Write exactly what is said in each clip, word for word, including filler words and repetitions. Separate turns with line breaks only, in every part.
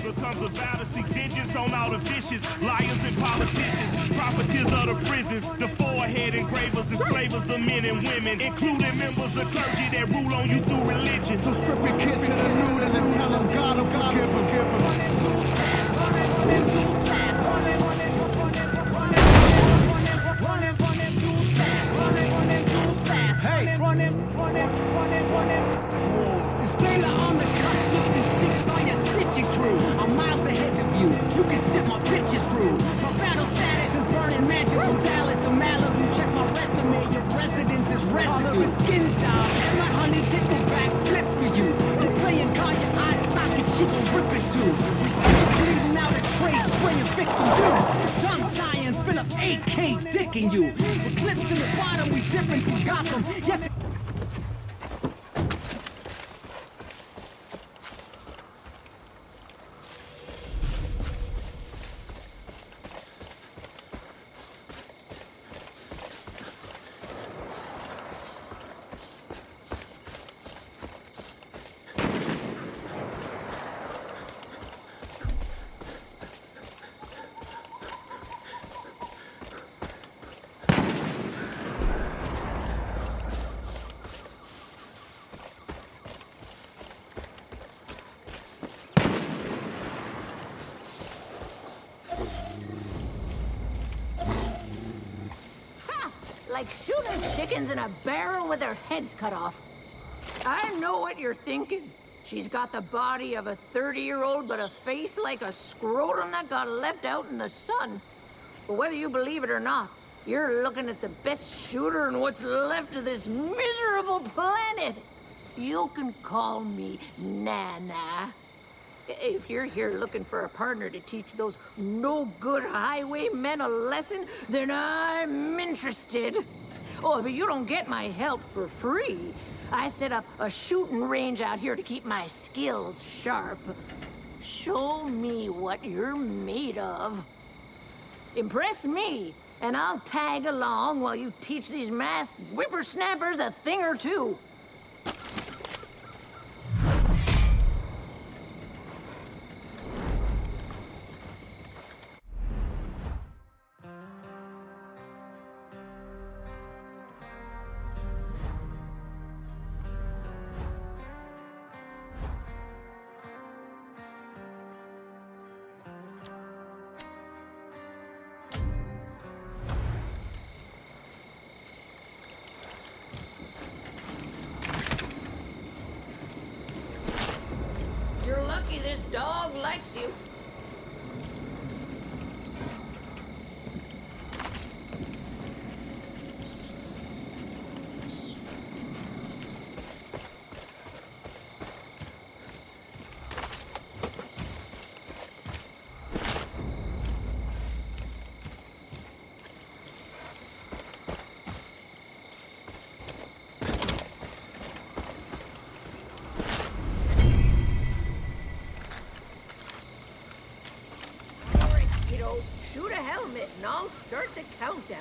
becomes a battle. Seek vengeance on all the vicious liars and politicians, profiteers of the prisons, the forehead engravers, enslavers of men and women, including members of clergy that rule on you through religion.
So strip your kids to the nude and then tell them God will forgive them. Give them. Running too fast, running, running too fast, running, running, running, running, running, running too fast, running, running too fast. Hey, running, running, running, running. It's Taylor on the cut, fifty-six on your stitching crew. I'm miles ahead of you. You can sit my pictures through. My battle status is burning mansions from Dallas to Malibu. Check my resume, your residence is residue. A skin job, and my honey did the back flip for you. You playing call your eyes socket, she gon' rip it too. We still bleeding out a trace, spraying victim do. Tongue tying, Philip A K dicking you. Eclipse in the bottom, we dipping from Gotham. Yes.
Like shooting chickens in a barrel with their heads cut off. I know what you're thinking. She's got the body of a thirty-year-old, but a face like a scrotum that got left out in the sun. But whether you believe it or not, you're looking at the best shooter in what's left of this miserable planet. You can call me Nana. If you're here looking for a partner to teach those no-good highwaymen a lesson, then I'm interested. Oh, but you don't get my help for free. I set up a shooting range out here to keep my skills sharp. Show me what you're made of. Impress me, and I'll tag along while you teach these masked whippersnappers a thing or two. You're lucky this dog likes you. Shoot a helmet and I'll start the countdown.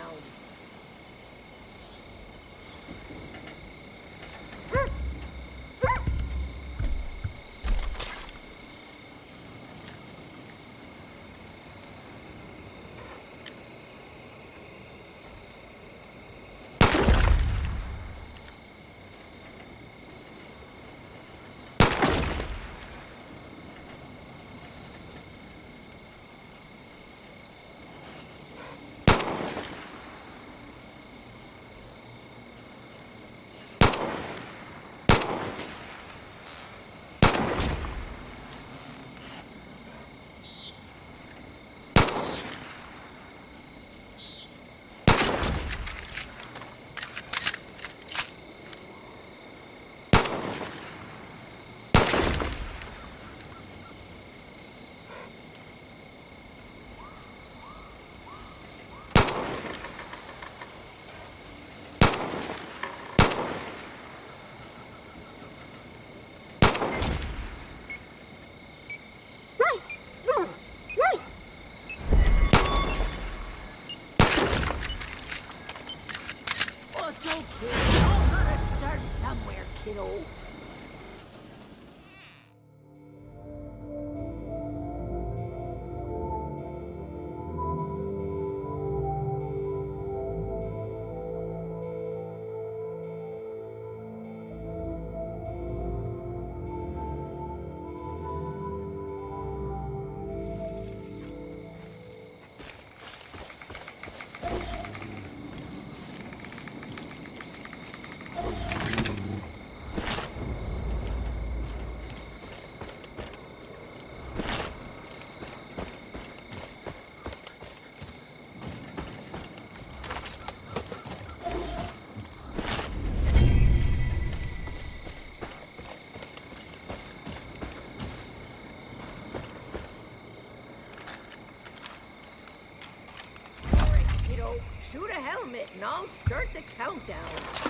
Shoot a helmet and I'll start the countdown.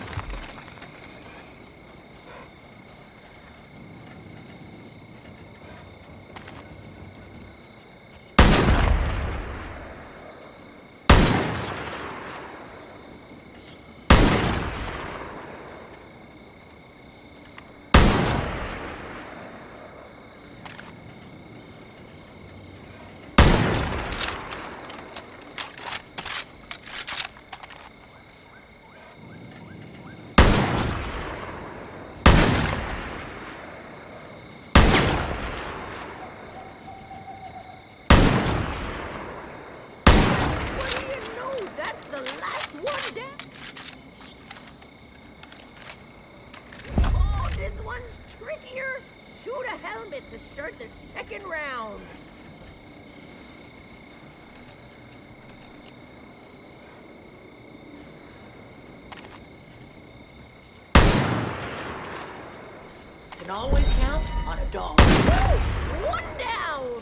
Trickier. Shoot a helmet to start the second round. Can always count on a dog. Woo! One down.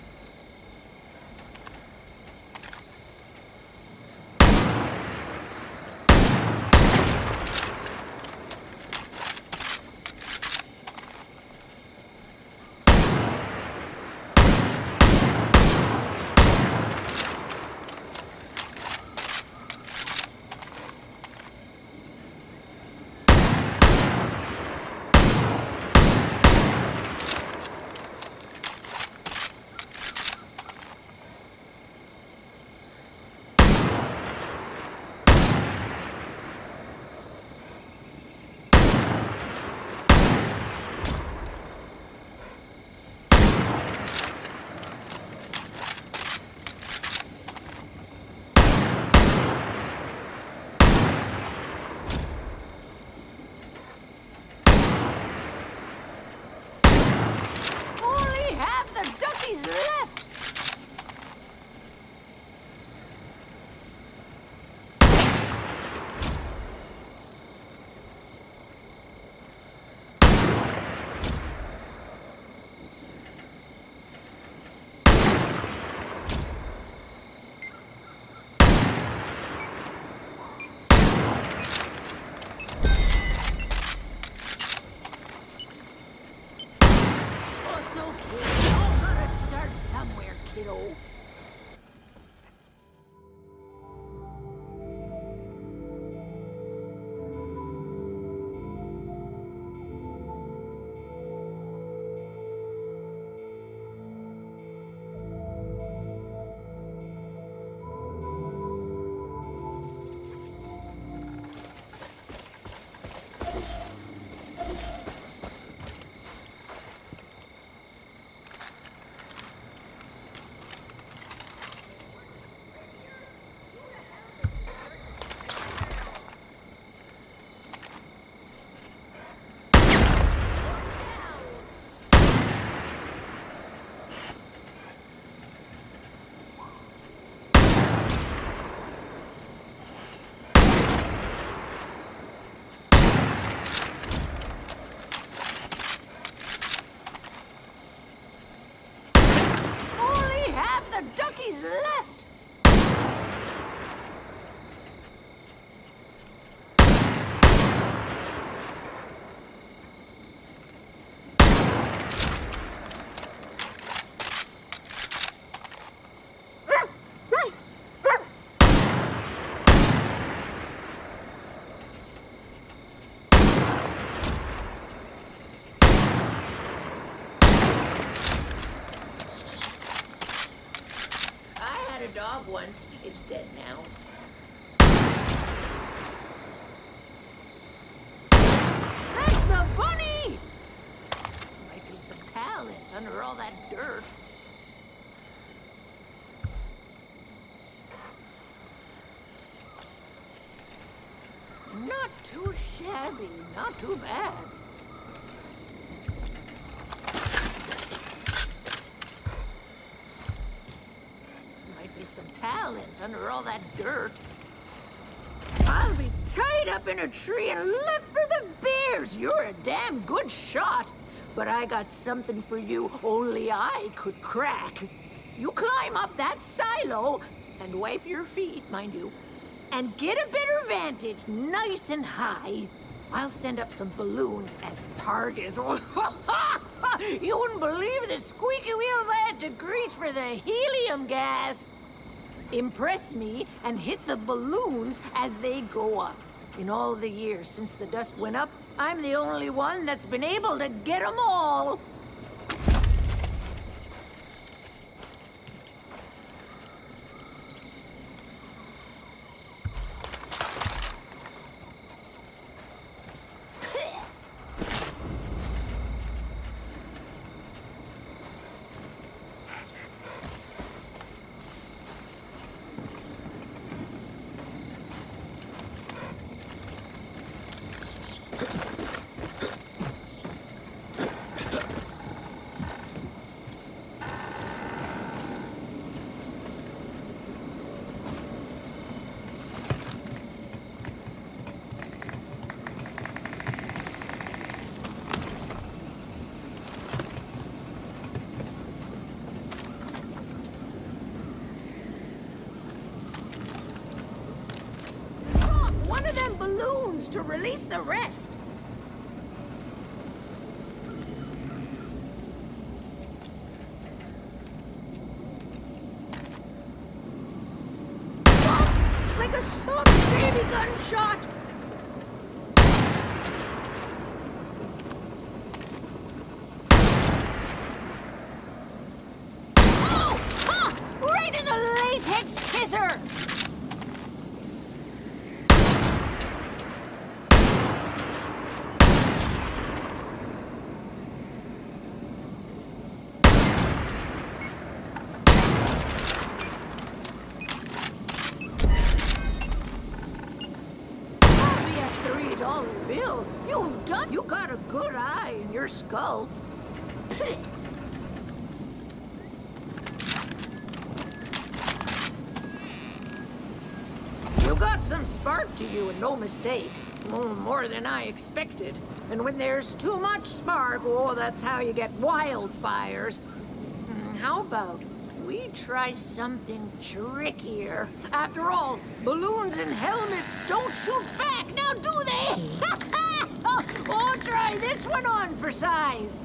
Kiddo. Duckies left! Dog once. It's dead now. That's the bunny! Might be some talent under all that dirt. Not too shabby, not too bad. Some talent under all that dirt. I'll be tied up in a tree and left for the bears. You're a damn good shot, but I got something for you only I could crack. You climb up that silo and wipe your feet, mind you. and get a better vantage, nice and high, I'll send up some balloons as targets. You wouldn't believe the squeaky wheels I had to grease for the helium gas. Impress me and hit the balloons as they go up. In all the years since the dust went up, I'm the only one that's been able to get them all. To release the rest. Oh, like a soft baby gunshot. Oh! Ha! Right in the latex kisser! Bill, you've done. You got a good eye in your skull. You got some spark to you, and no mistake. Oh, more than I expected. And when there's too much spark, oh, that's how you get wildfires. How about we try something trickier? After all, balloons and helmets don't shoot back, now do they? Oh, try this one on for size.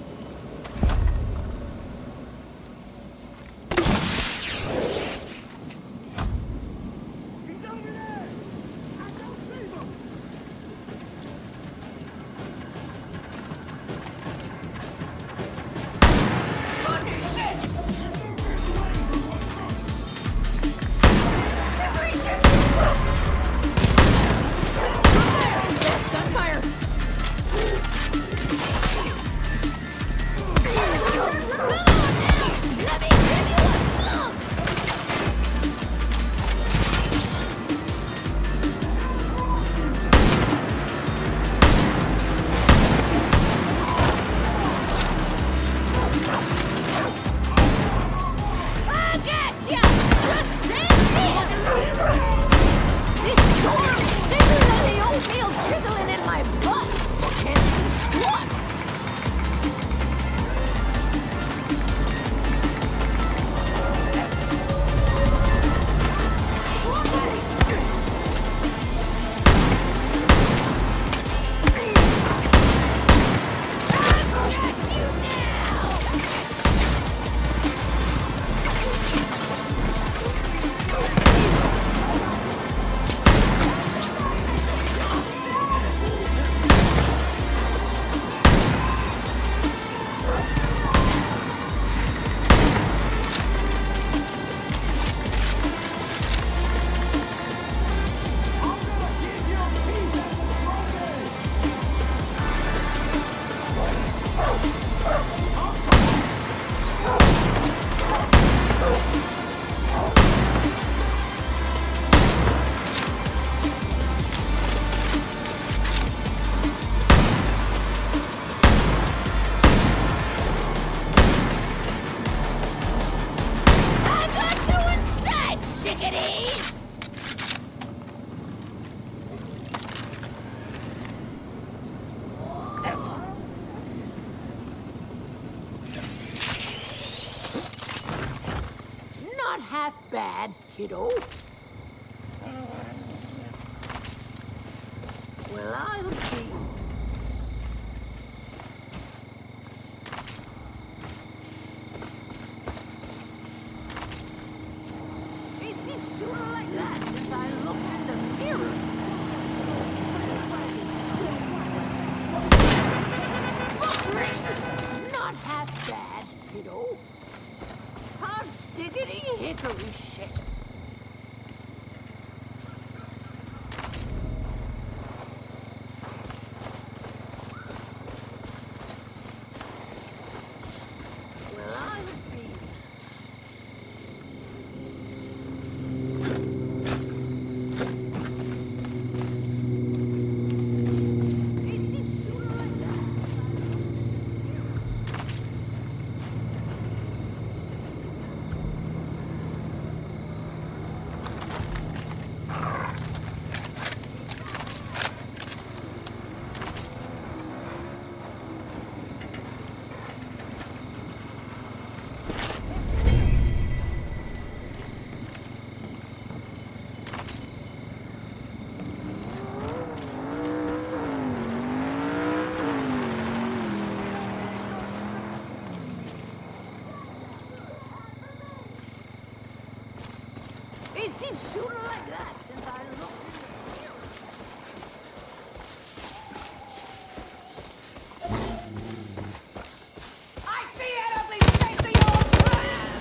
Half bad, kiddo. Well, I'll see. Ain't been shooting like that since I looked in the mirror. Oh, gracious! Not half bad, kiddo. Hot diggity hickory shit. Well, I'll be. Ain't seen shooter like that since I looked in the mirror. I see that ugly face of yours!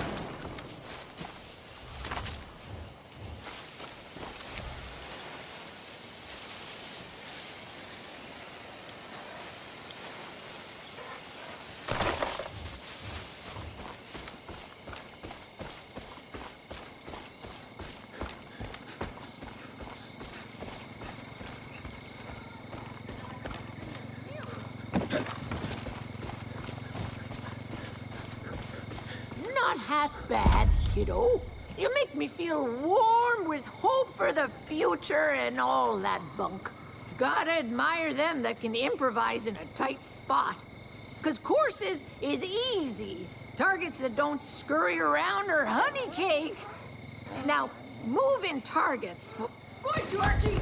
Not half bad, kiddo. You make me feel warm with hope for the future and all that bunk. Gotta admire them that can improvise in a tight spot. Cause courses is easy. Targets that don't scurry around are honey cake. Now, move in targets. Boy, Georgie!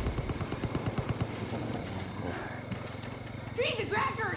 Cheese and crackers!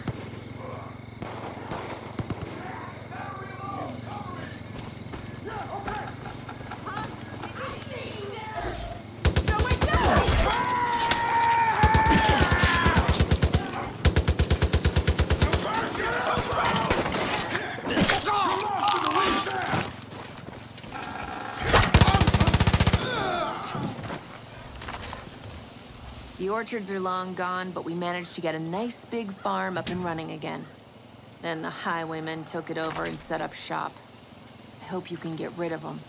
The orchards are long gone, but we managed to get a nice big farm up and running again. Then the highwaymen took it over and set up shop. I hope you can get rid of them.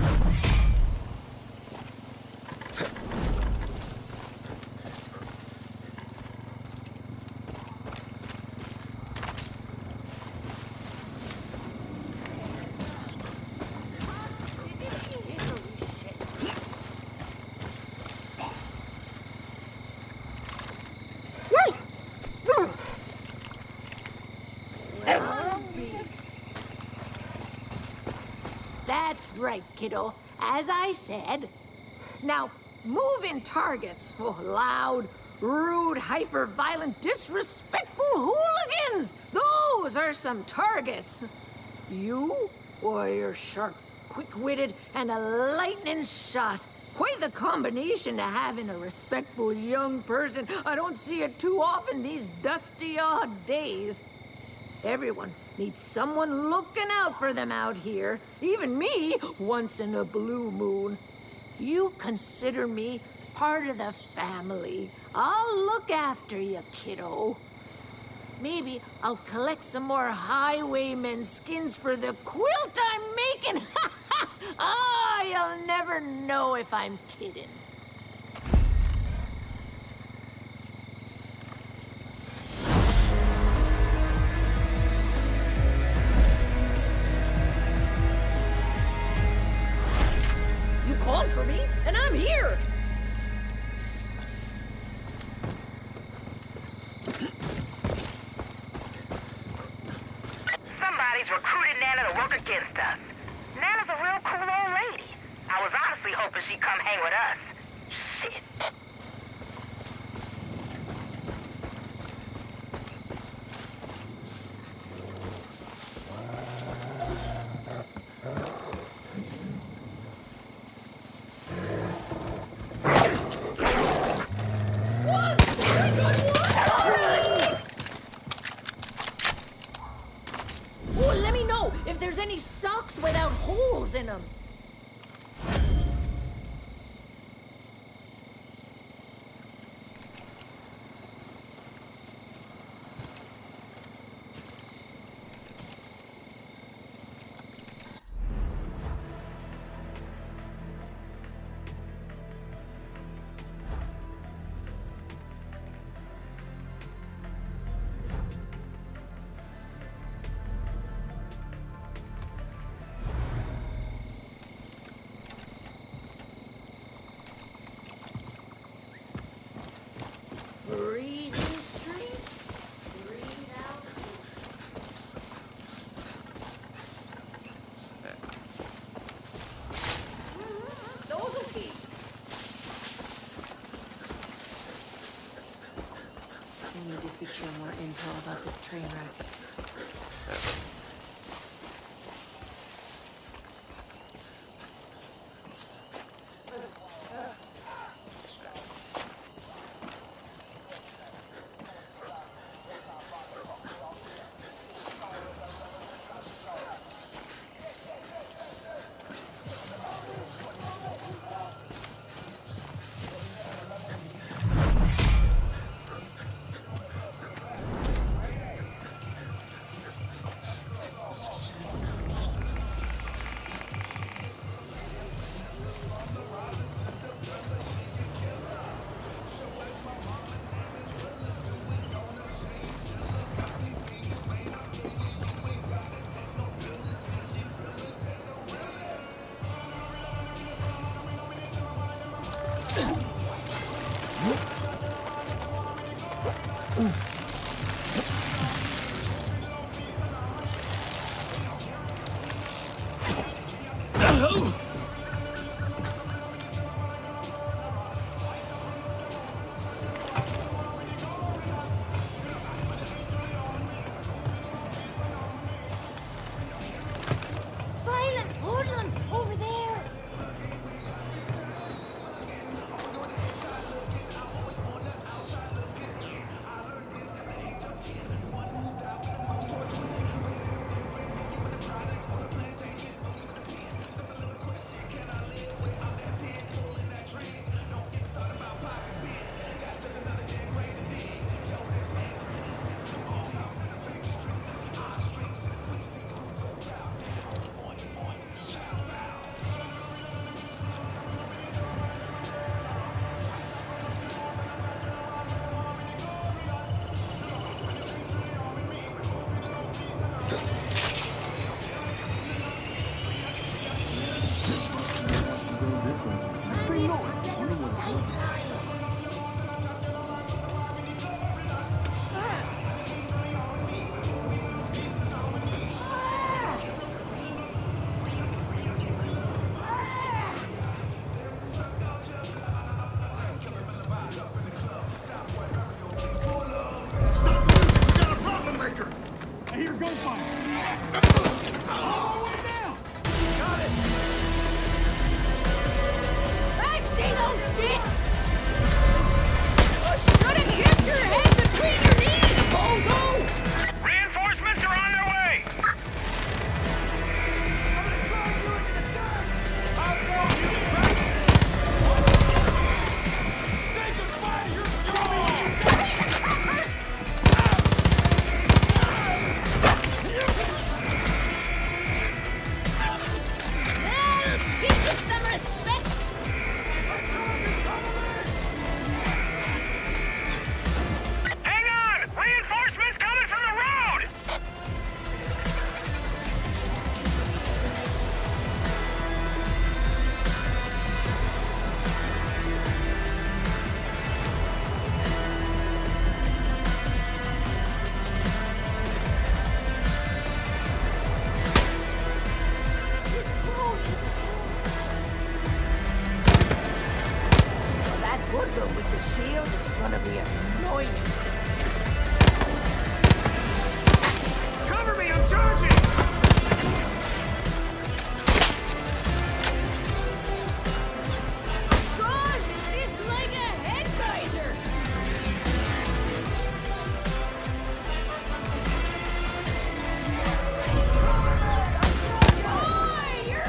That's right, kiddo. As I said. Now, move in targets. Oh, loud, rude, hyper-violent, disrespectful hooligans! Those are some targets. You? Boy, you're sharp, quick-witted, and a lightning shot. Quite the combination to have in a respectful young person. I don't see it too often these dusty odd days. Everyone needs someone looking out for them out here. Even me, once in a blue moon. You consider me part of the family. I'll look after you, kiddo. Maybe I'll collect some more highwaymen skins for the quilt I'm making. Ah, you'll never know if I'm kidding. You called for me, and I'm here.
Somebody's recruited Nana to work against us. Nana's a real cool old lady. I was honestly hoping she'd come hang with us. Shit.
holes in them. Breathe in straight, breathe out. Those will be.
We need to secure more intel about this train wreck.
Violent hoodlums over there. I see those dicks! You should have kept your head between your knees, bozo!
Reinforcements are on their way!
Say goodbye to your dog!
Well, give you some respect!
Hang on! Reinforcements coming from the road!
Well, that would go with the shield. It's gonna be annoying.
Cover me, I'm charging!
Gosh, it's like a head geyser! Boy, you're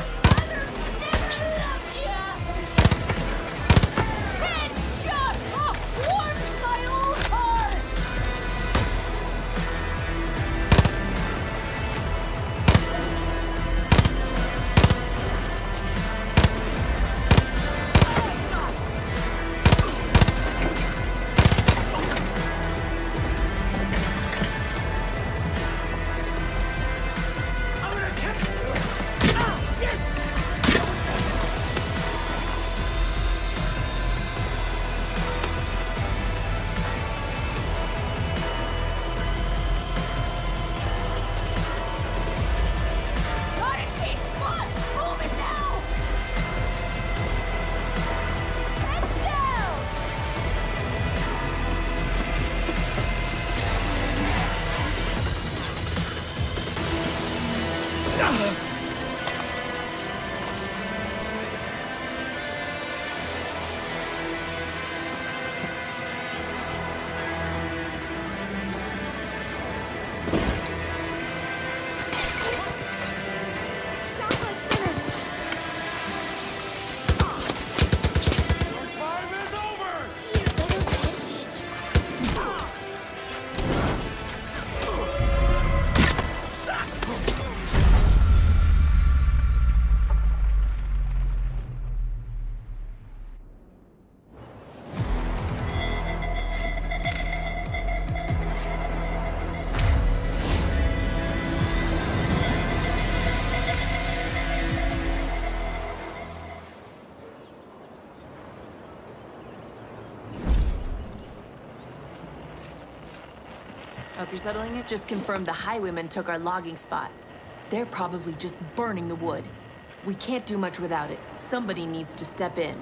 You're settling it? Just confirmed the highwaymen took our logging spot. They're probably just burning the wood. We can't do much without it. Somebody needs to step in.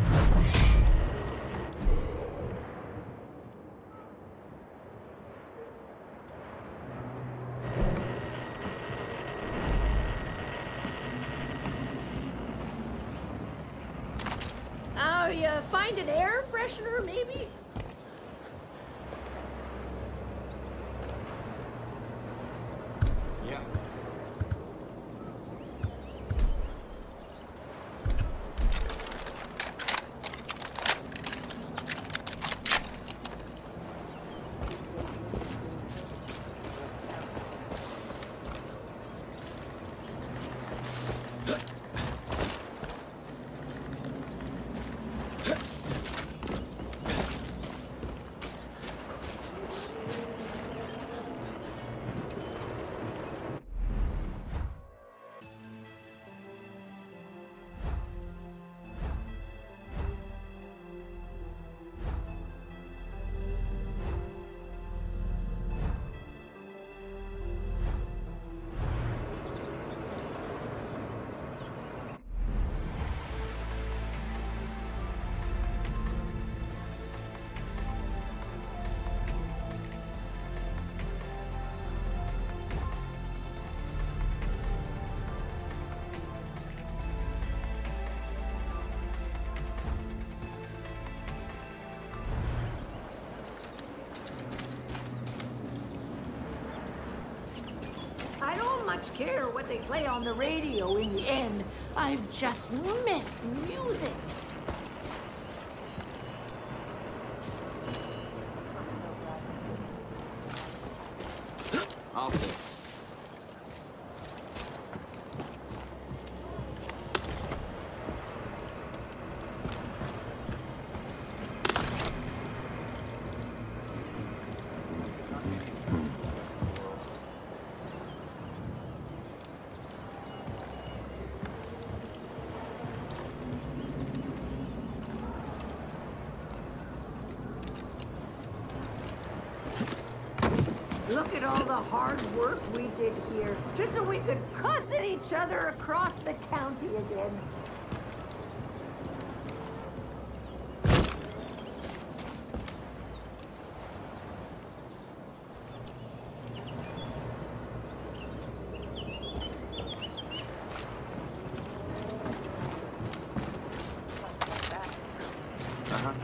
Oh, you find an air freshener, maybe?
Yeah.
I don't much care what they play on the radio in the end. I've just missed music.
I'll say.
Look at all the hard work we did here, just so we could cuss at each other across the county again.
Uh-huh.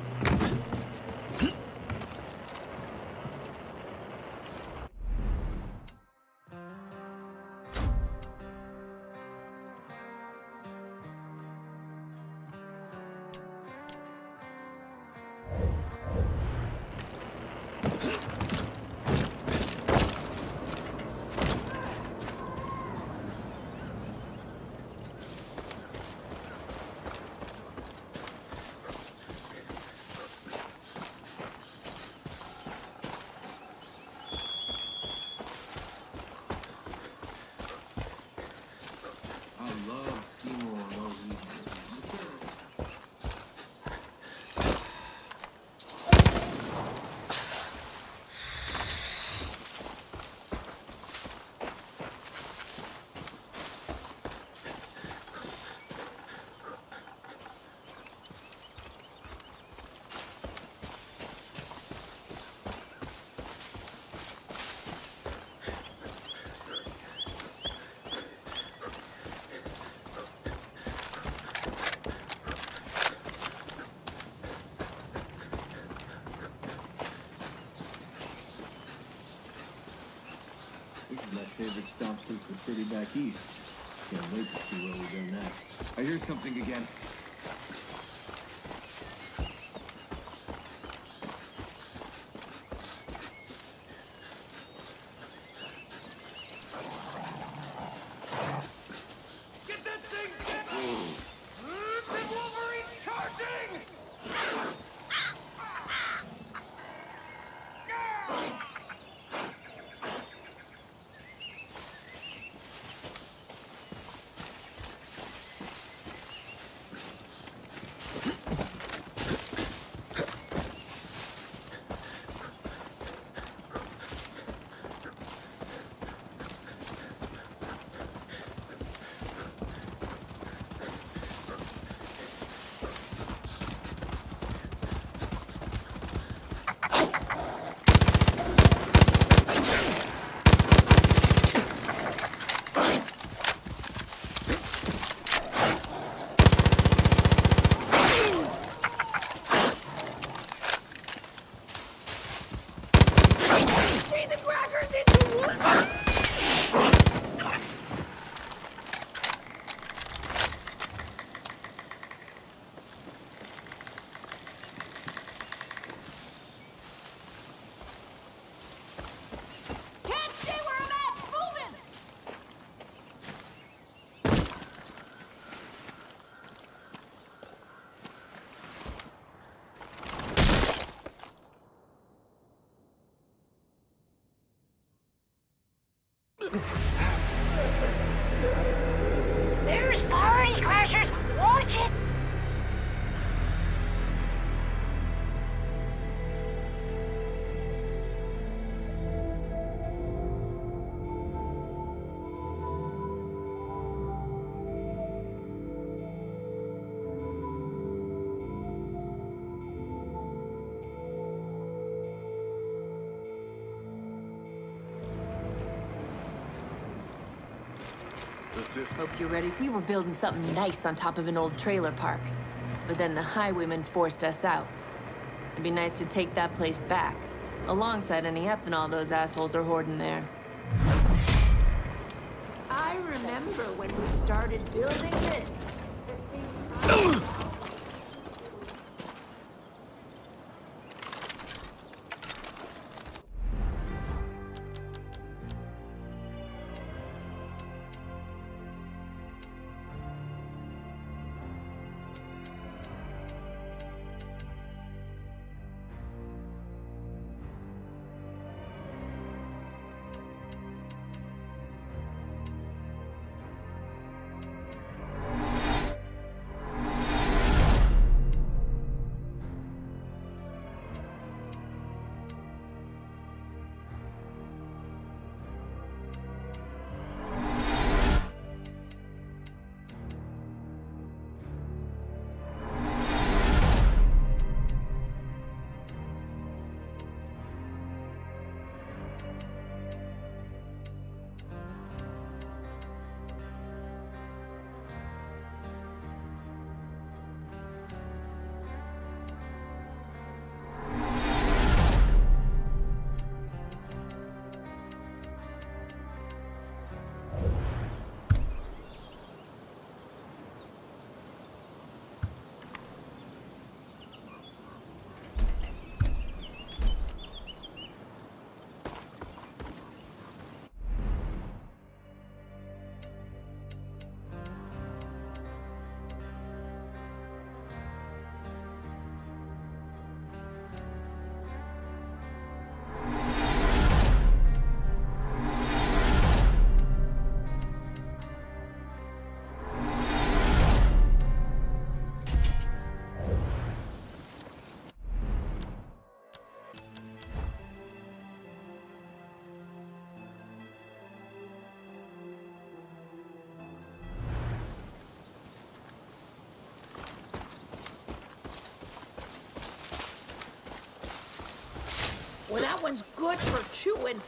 This is my favorite stop since the city back east. Can't wait to see where we go next. I hear something again.
Get that thing down! The Wolverine's charging!
Hope you're ready. We were building something nice on top of an old trailer park. But then the highwaymen forced us out. It'd be nice to take that place back, alongside any ethanol those assholes are hoarding there.
I remember when we started building it. Well, that one's good for chewing.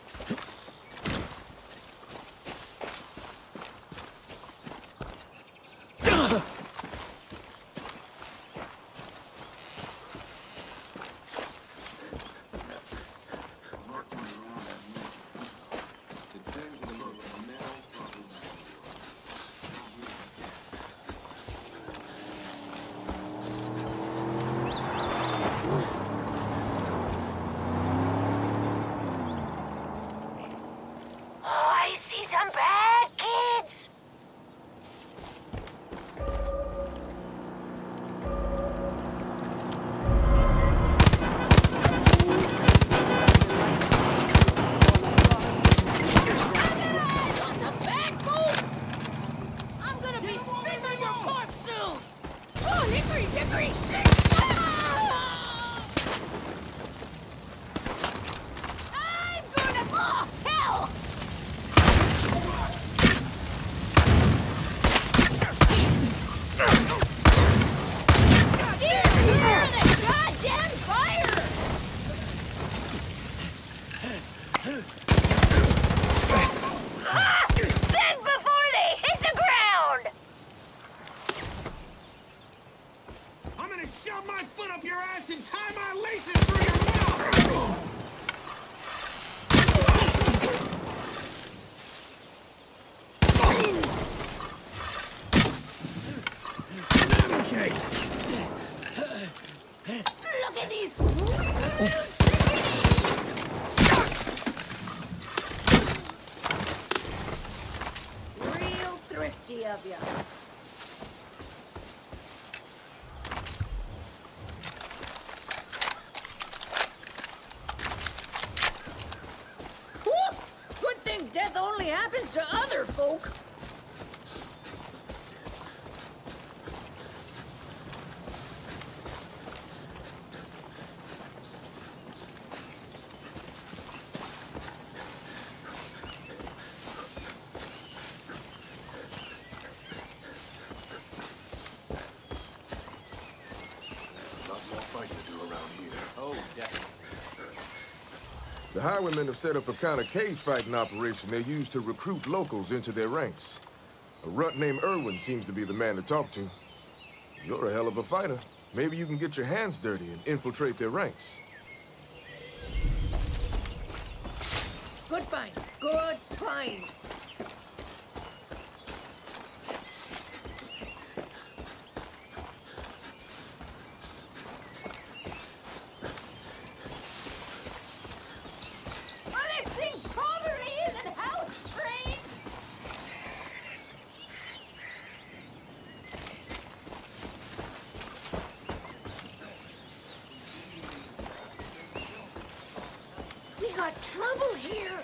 Look at these real thrifty of you. Good thing death only happens to other folk.
The highwaymen have set up a kind of cage fighting operation they use to recruit locals into their ranks. A runt named Irwin seems to be the man to talk to. You're a hell of a fighter. Maybe you can get your hands dirty and infiltrate their ranks.
Good find. Good find. Well, this thing probably isn't house trained. We got trouble here.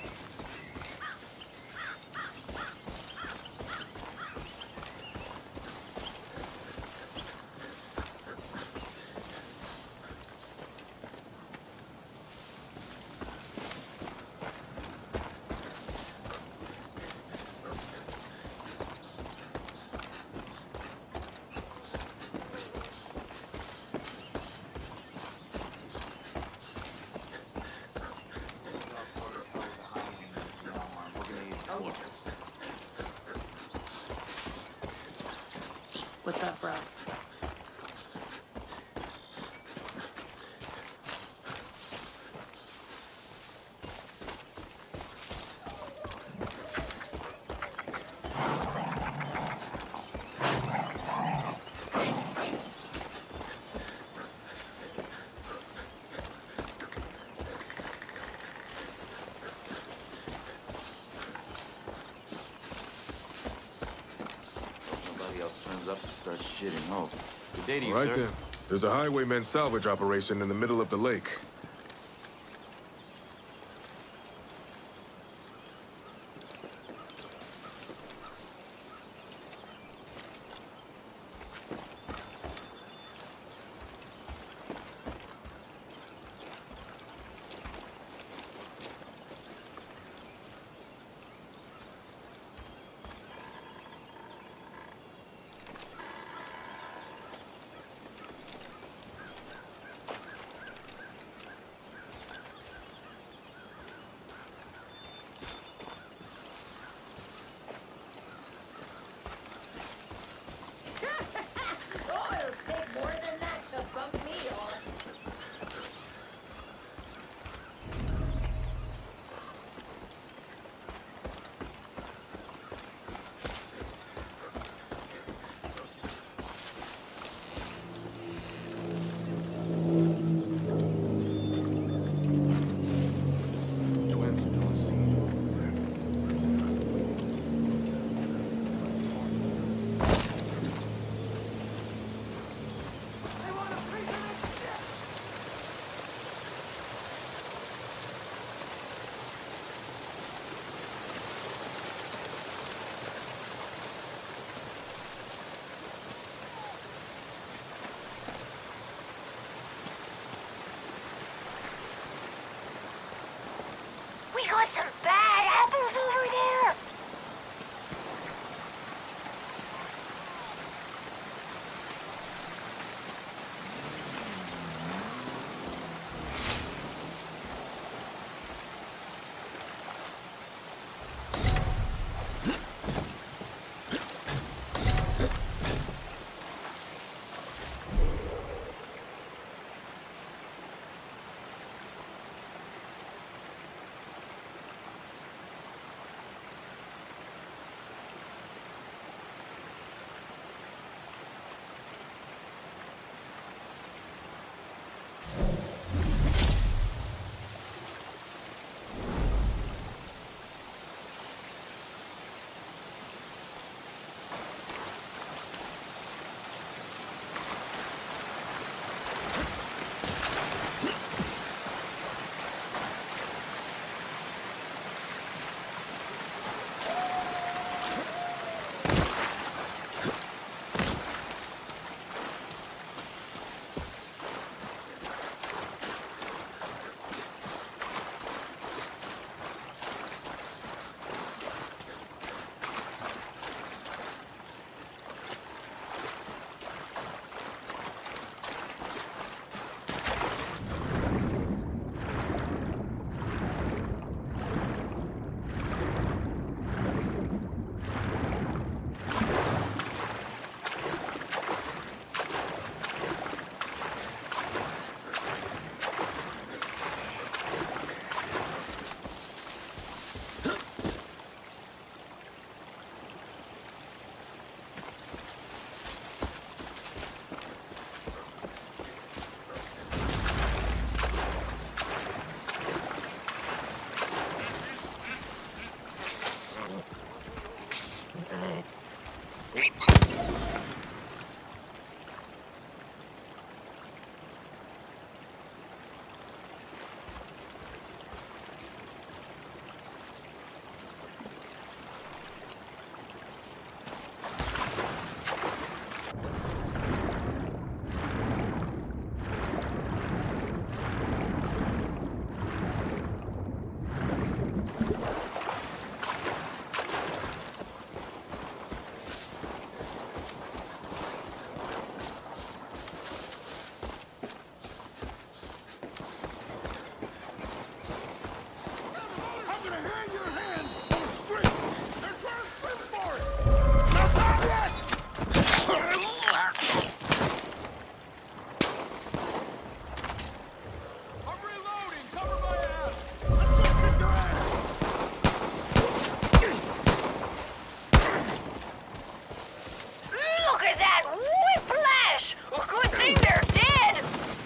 What's up, bro?
Nobody else turns up and starts shitting. Oh, good day to you,
Right
sir.
then. There's a highwayman salvage operation in the middle of the lake.
Whiplash! Good thing they're dead!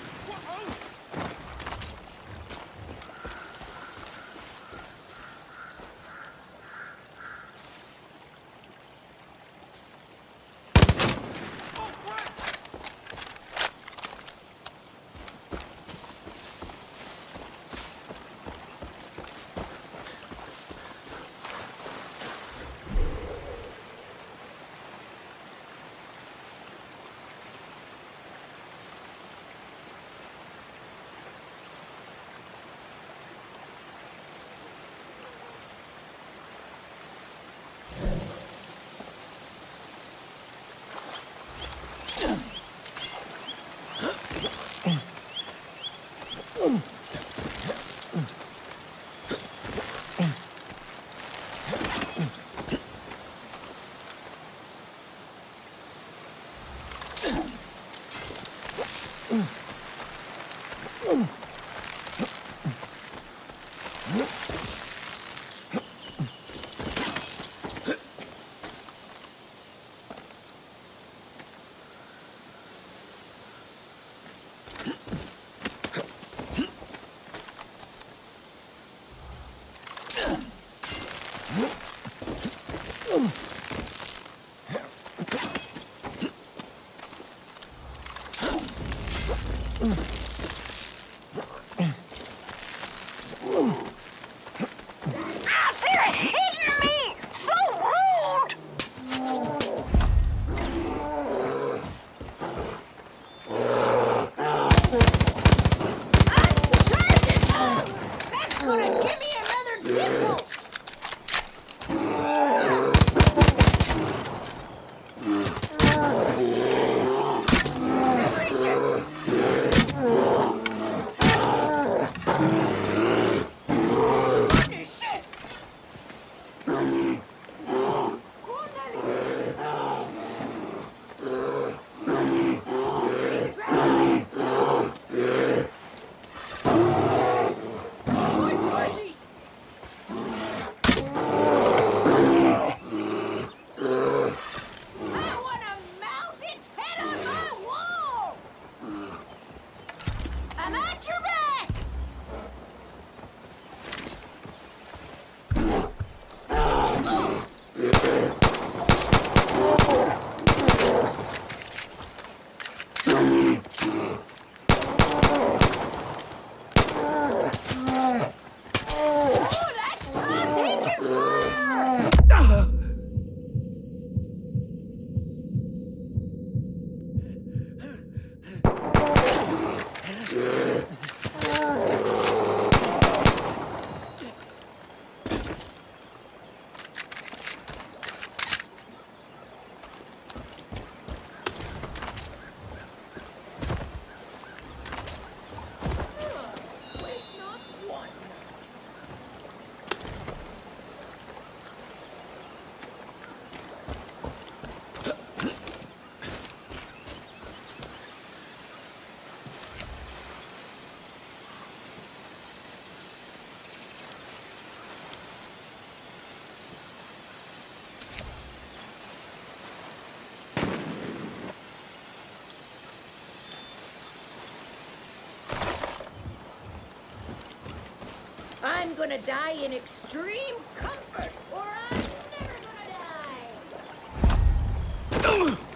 I'm gonna die in extreme comfort, or I'm never gonna die!